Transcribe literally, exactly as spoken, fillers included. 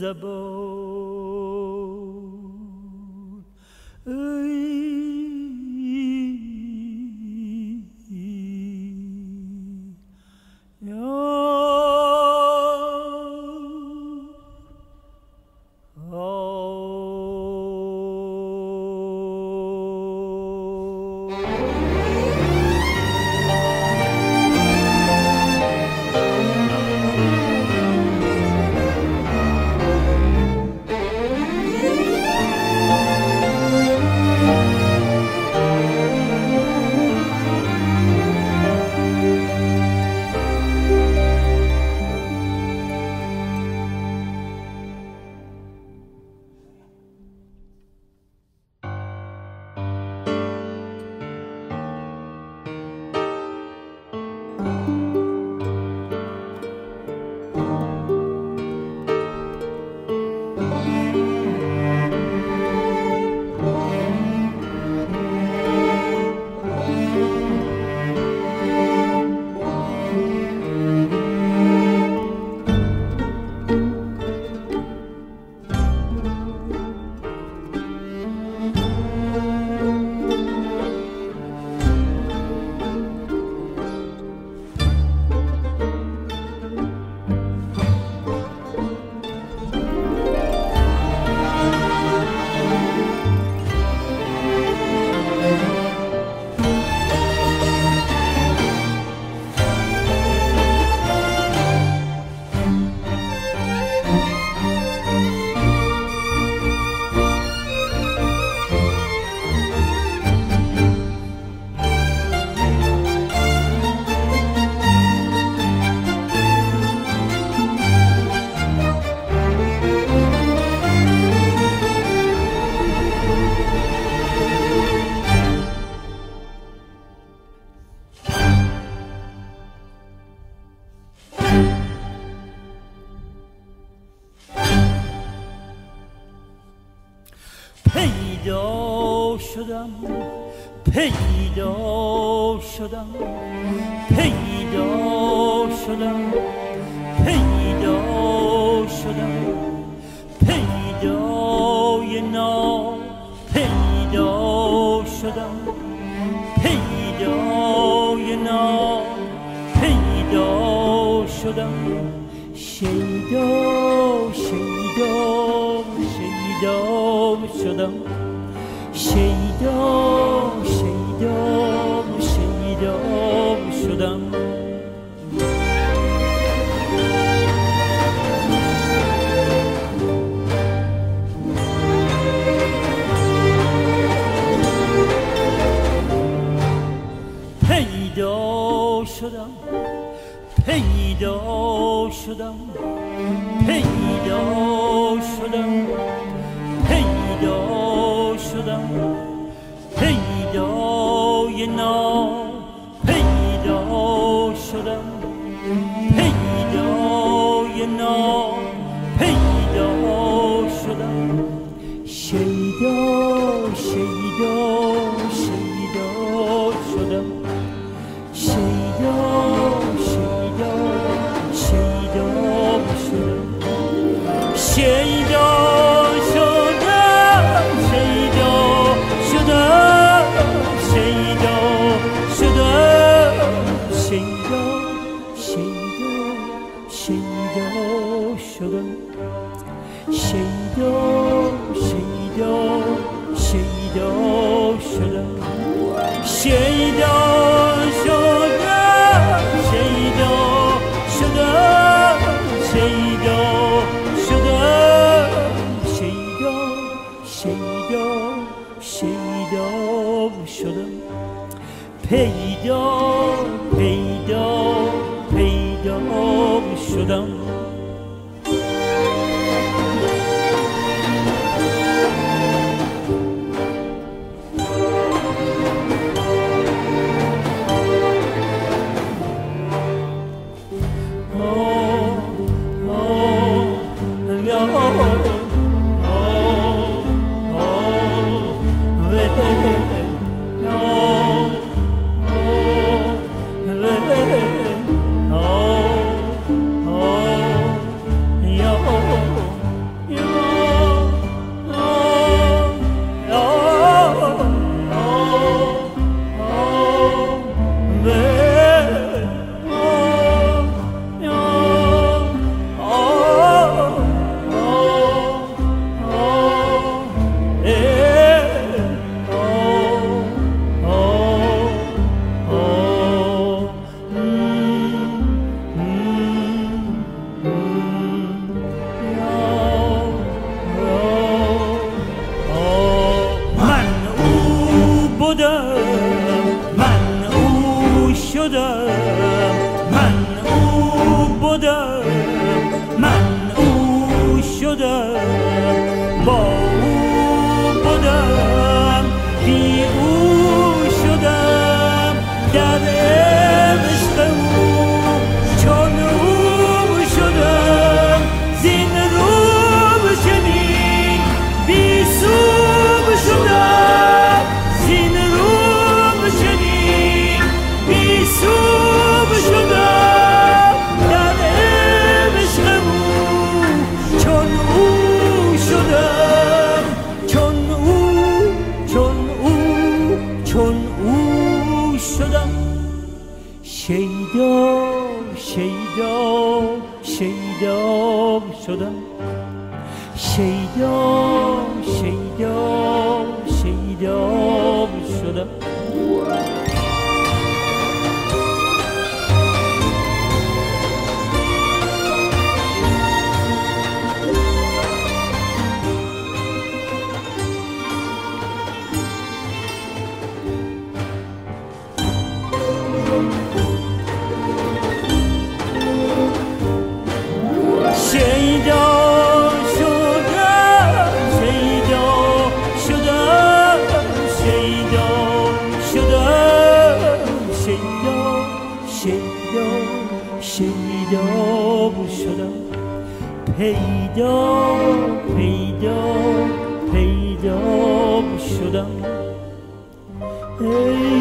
زبان پیدا شدم پیدا شدم پیدا شدم پیدا شدم پیدای نا پیدا شدم پیدای نا پیدا شدم شیدا شیدا شیدا شدم شیدا شیدا شیدا شدم پیدا شدم پیدا شدم پیدا شدم پیدا شدم پیدای نا پیدا شدم پیدای نا پیدا شدم شیدا شیدا شیدا شدم شیدا شیدا شیدا شدم شیدا شیدا شیدا شیدا شدم شیدا شدم شیدا شدم شیدا شدم شیدا شیدا شیدا شدم پیدا پیدا پیدا شدم بودم، من او شدم، من او بودم، من او شدم، با او بودم، بی او شدم، در عشق او چون او شدم، زین رو چنین بی سو شدم، زین رو چنین بی سو شدم، در عشق او چون او شدم، چون او چون او چون او شدم. شیدا شیدا شیدا شدم، شیدا شیدا شیدا شدم. شیدا شدم، شیدا شدم، شیدا شدم، شیدا شیدا شیدا شدم، پیدا پیدا پیدا شدم. ای